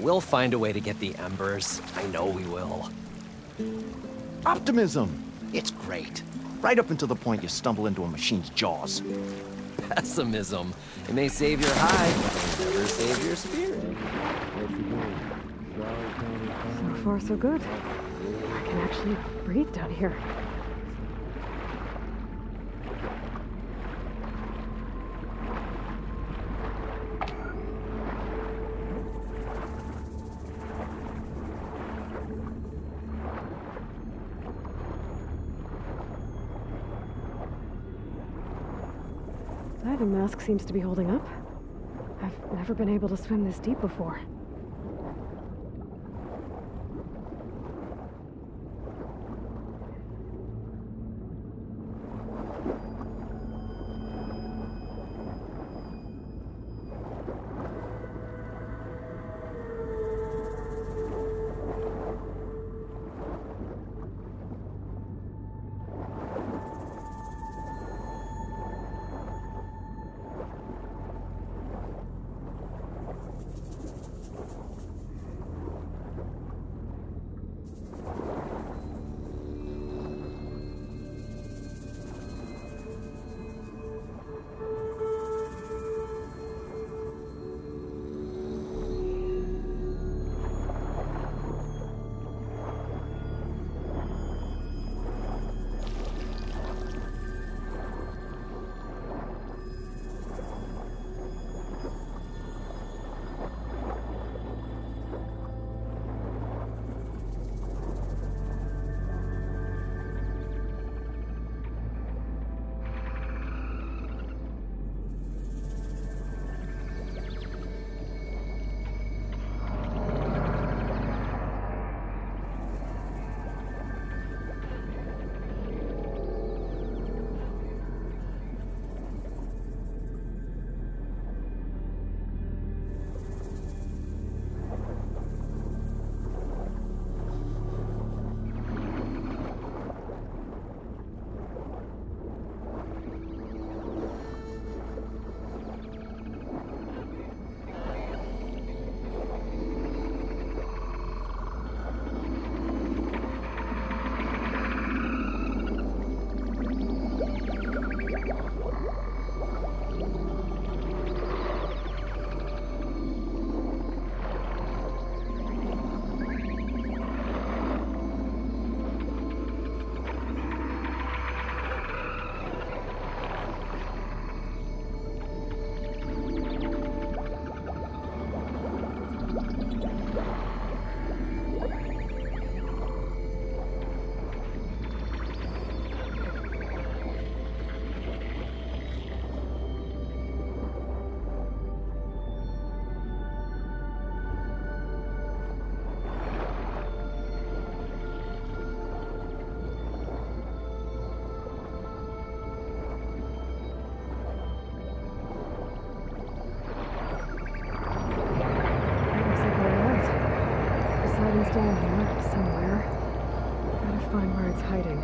We'll find a way to get the embers. I know we will. Optimism! It's great. Right up until the point you stumble into a machine's jaws. Pessimism. It may save your hide, but it'll never save your spirit. So far, so good. I can actually breathe down here. The mask seems to be holding up. I've never been able to swim this deep before. Poseidon's down here, somewhere. Gotta find where it's hiding.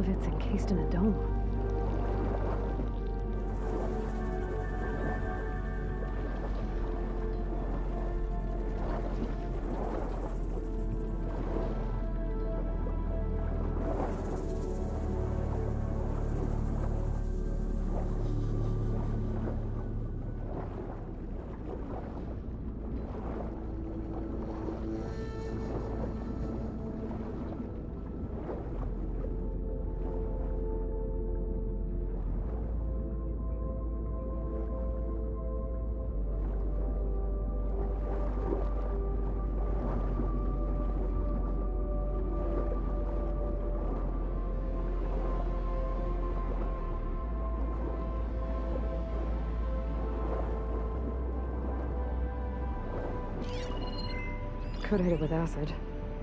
of it's encased in a dome. Coated it with acid.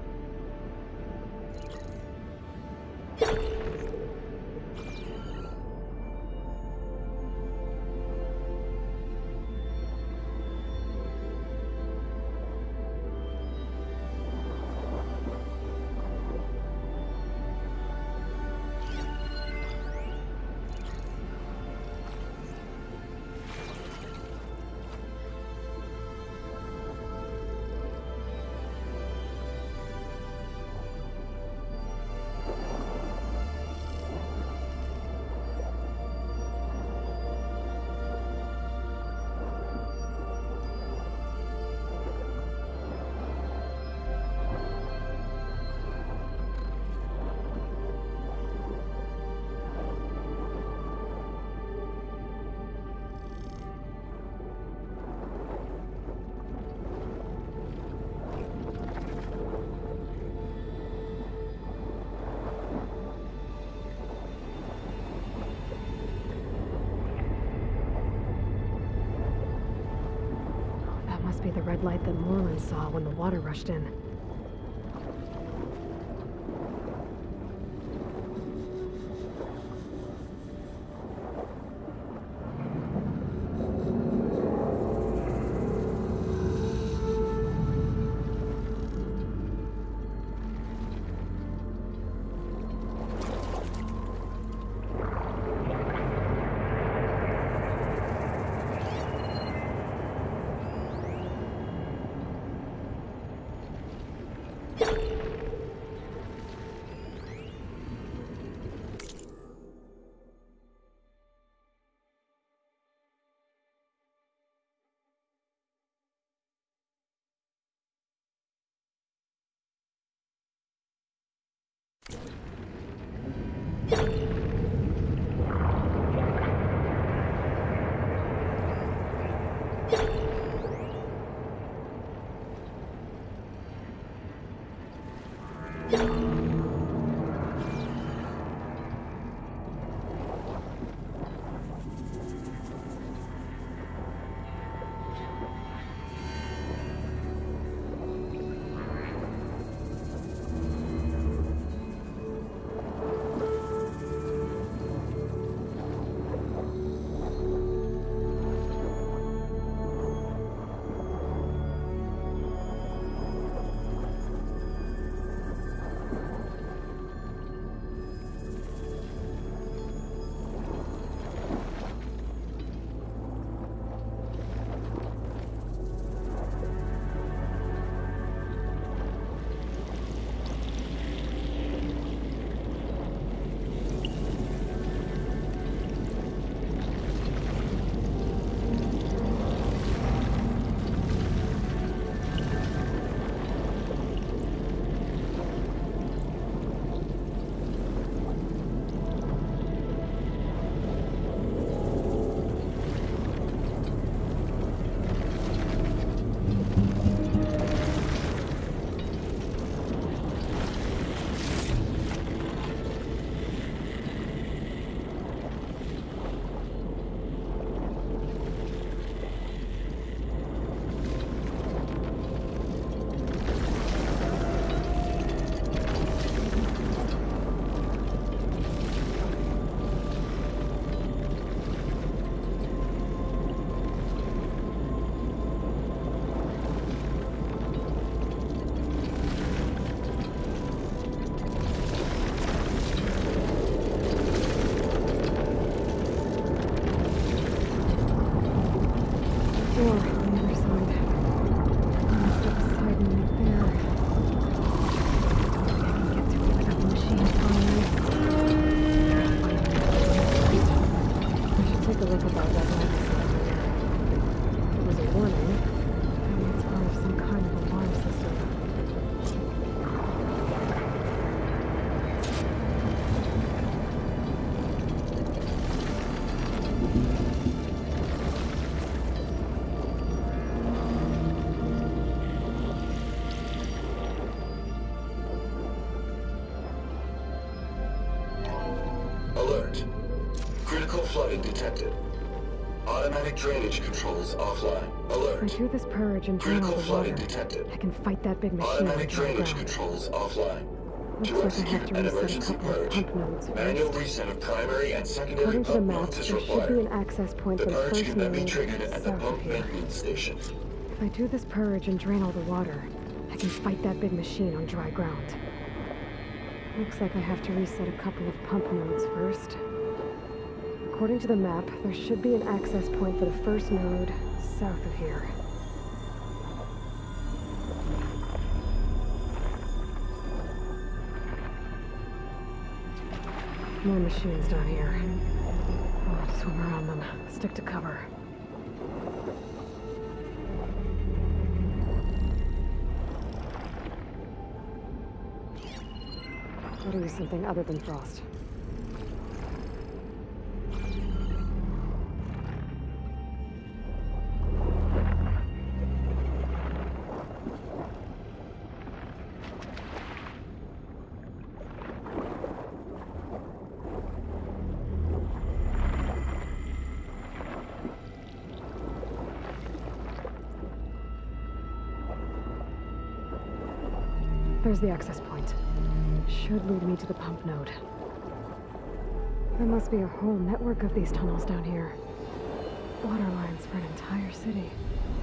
Must be the red light that Moreland saw when the water rushed in. Critical flooding detected. Automatic drainage controls offline. Alert. If I do this purge and drain all Critical the water, flooding detected. I can fight that big machine on Automatic dry drainage ground. controls offline. To Looks like I have execute to an reset a emergency couple of purge, pump nodes manual first. reset of primary and secondary According to the pump map, nodes is there should be required. an access point The for the purge first can then be node triggered at the south of pump here. maintenance station. If I do this purge and drain all the water, I can fight that big machine on dry ground. Looks like I have to reset a couple of pump nodes first. According to the map, there should be an access point for the first node south of here. More machines down here. I'll have to swim around them. Stick to cover. Gotta use something other than frost. There's the access point. Should lead me to the pump node. There must be a whole network of these tunnels down here. Water lines for an entire city.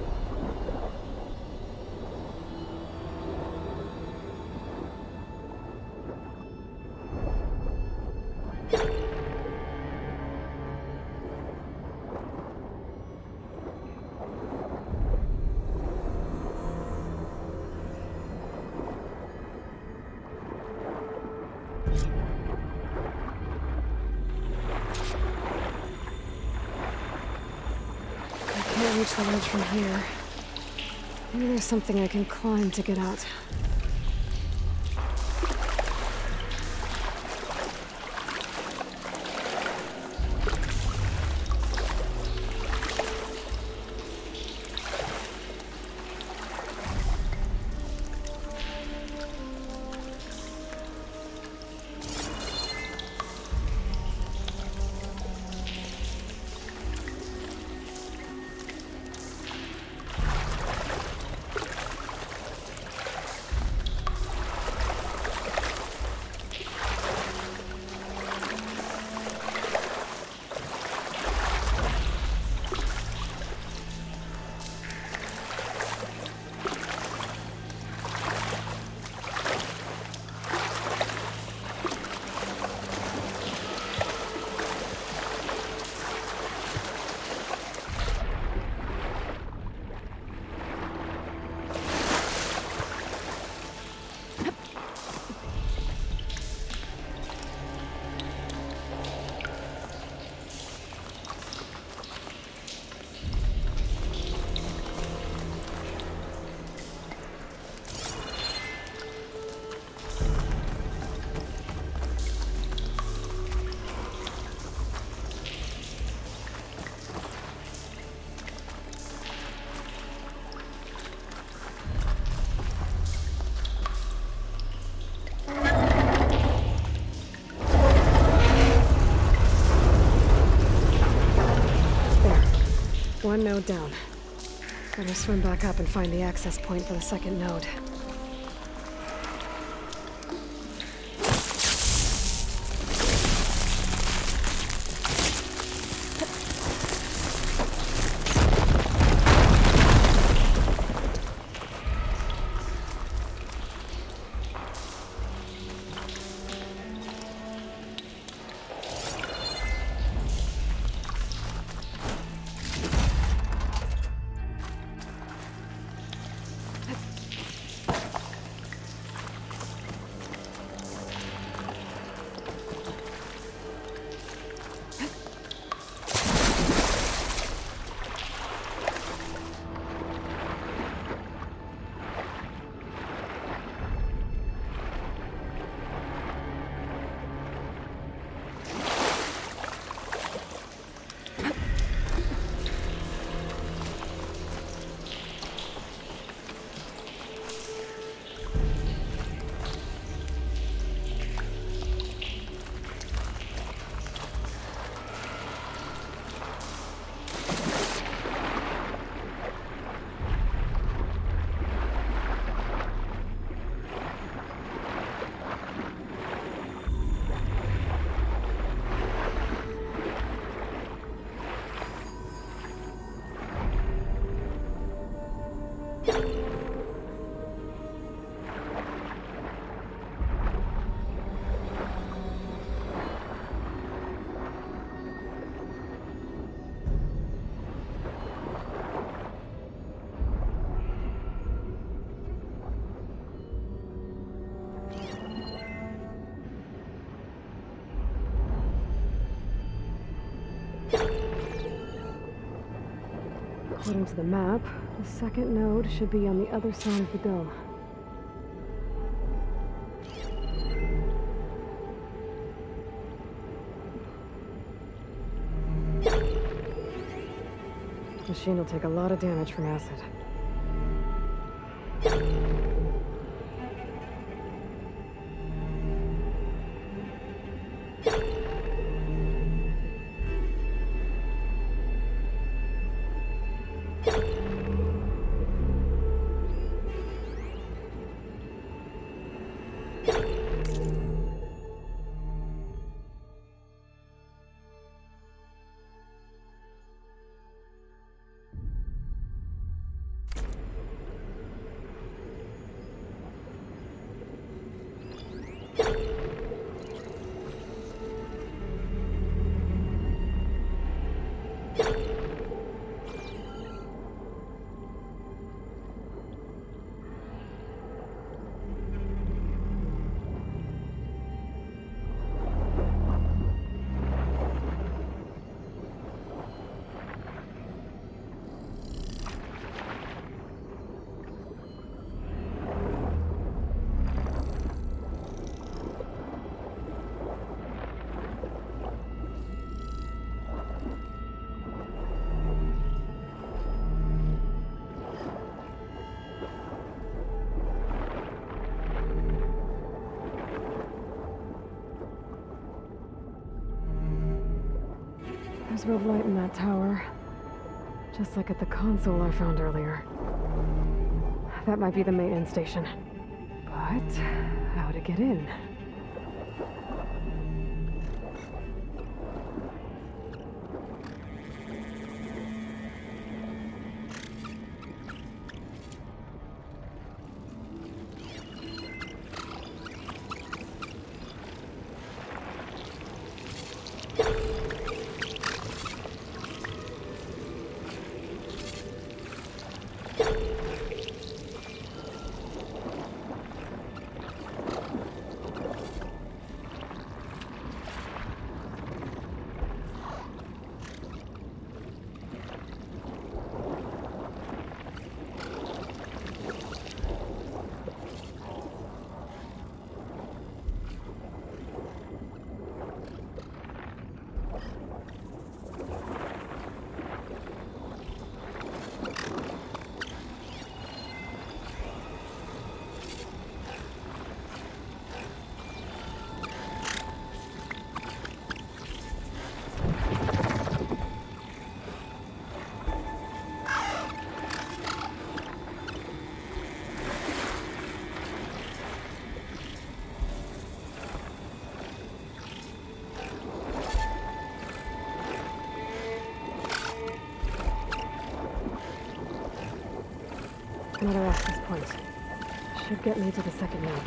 Can't reach the ledge from here. Maybe there's something I can climb to get out. One node down. Better swim back up and find the access point for the second node. According to the map, the second node should be on the other side of the dome. Machine will take a lot of damage from acid. There's red light in that tower. Just like at the console I found earlier. That might be the maintenance station. But how to get in? Another access point. Should get me to the second node.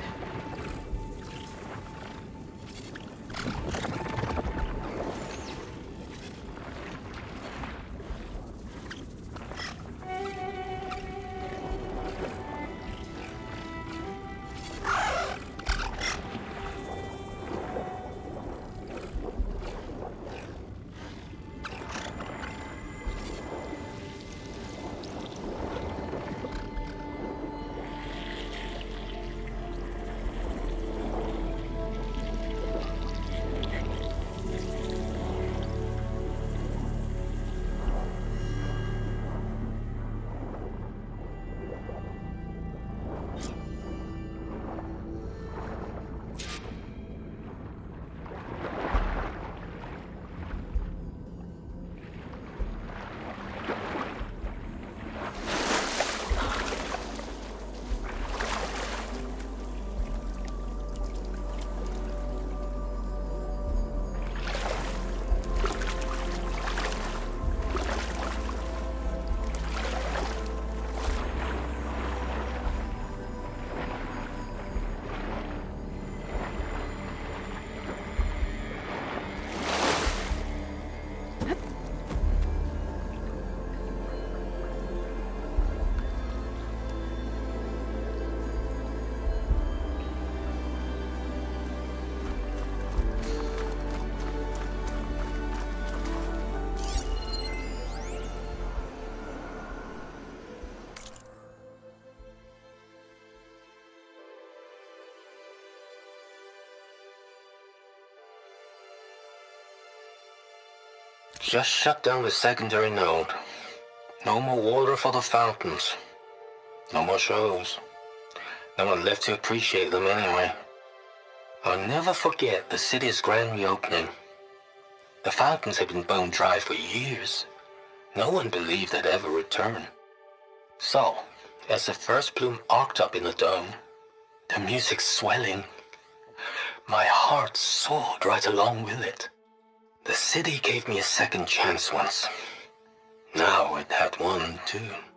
Just shut down the secondary node. No more water for the fountains. No more shows. No one left to appreciate them anyway. I'll never forget the city's grand reopening. The fountains had been bone dry for years. No one believed they'd ever return. So, as the first plume arced up in the dome, the music swelling, my heart soared right along with it. The city gave me a second chance once. Now it had one too.